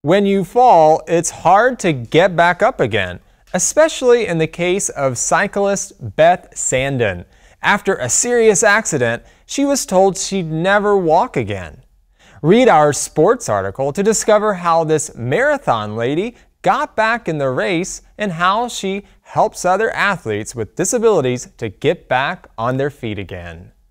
When you fall, it's hard to get back up again, especially in the case of cyclist Beth Sandin. After a serious accident, she was told she'd never walk again. Read our sports article to discover how this marathon lady got back in the race and how she helps other athletes with disabilities to get back on their feet again.